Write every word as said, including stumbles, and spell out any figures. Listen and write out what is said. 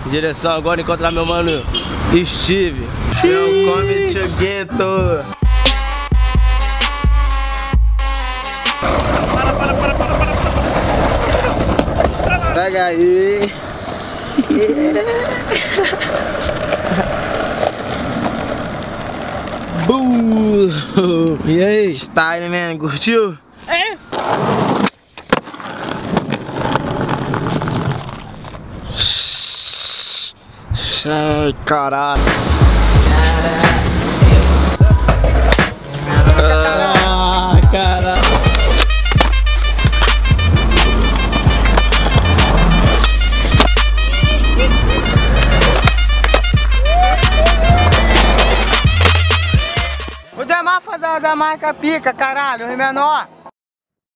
em direção agora encontrar meu mano Steve. Welcome to Ghetto. Para, para, para, para, para, para. Pega aí. Uh, e aí? Style, man, curtiu? É. Ai, caralho. Ah, caralho. O Demafa da, da marca Pica, caralho, o menor.